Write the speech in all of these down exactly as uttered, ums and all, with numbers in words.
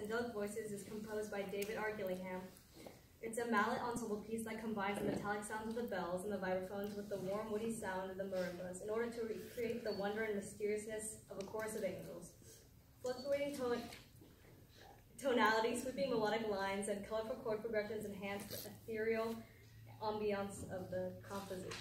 Angelic Voices is composed by David R. Gillingham. It's a mallet ensemble piece that combines the metallic sounds of the bells and the vibraphones with the warm, woody sound of the marimbas in order to recreate the wonder and mysteriousness of a chorus of angels. Fluctuating tone tonality, sweeping melodic lines, and colorful chord progressions enhance the ethereal ambiance of the composition.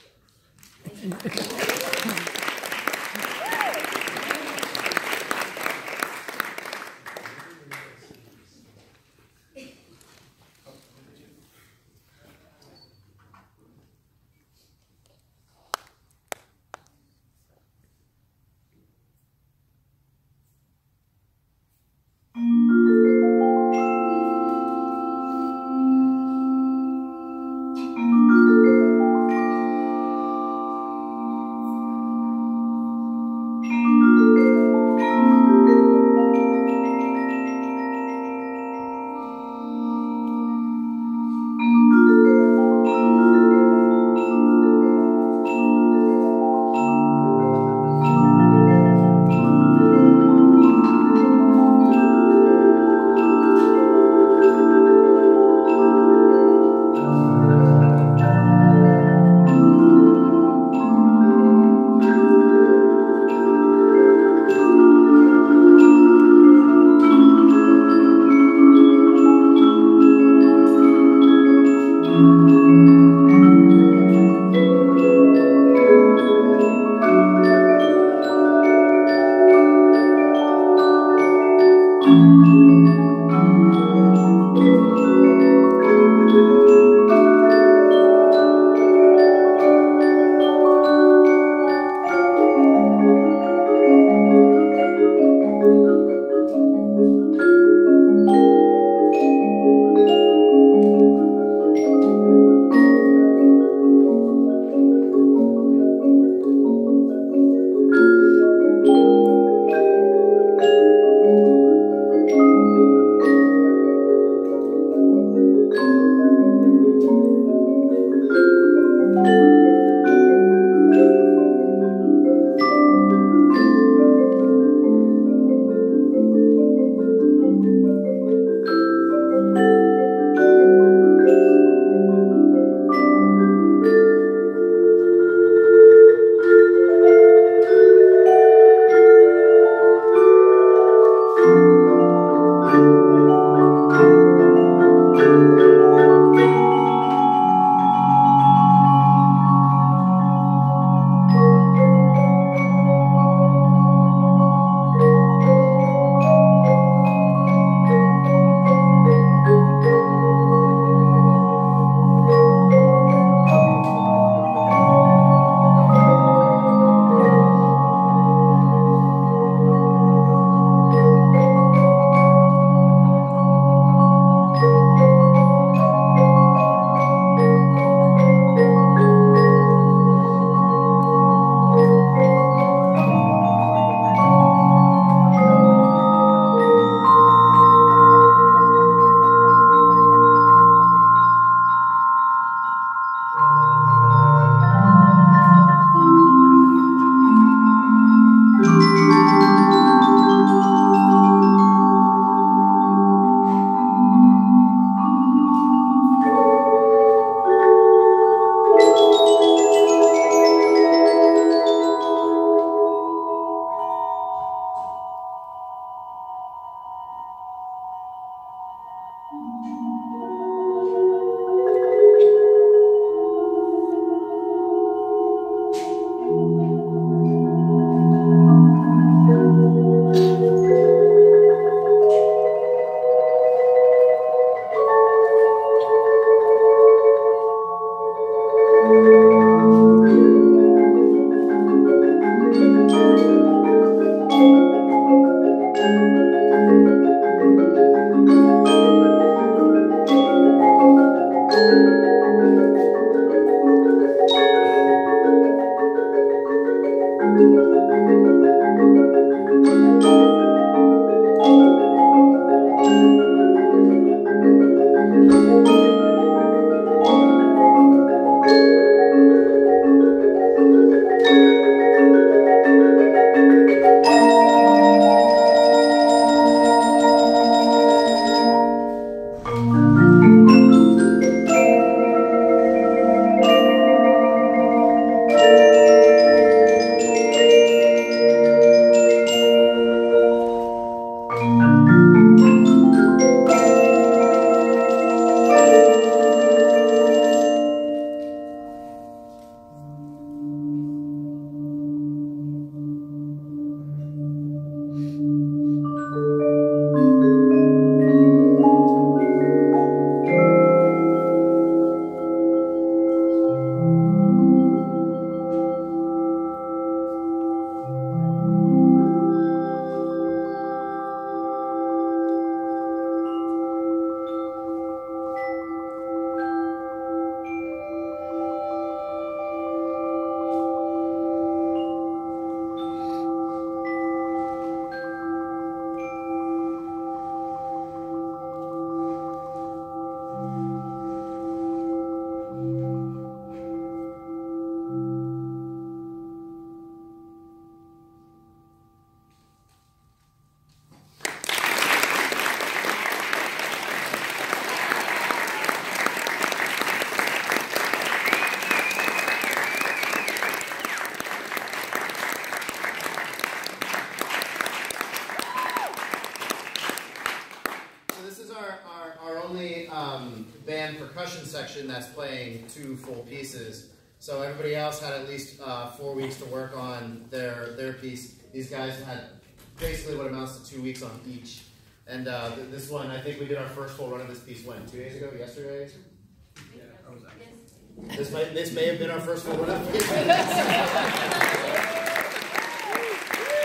band percussion section that's playing two full pieces. So everybody else had at least uh, four weeks to work on their their piece. These guys had basically what amounts to two weeks on each. And uh, th this one, I think we did our first full run of this piece when? Two days ago? Yesterday? Yeah, I was actually. This might this may have been our first full run of this.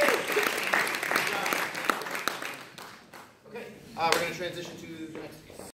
Okay, uh, we're going to transition to the next piece.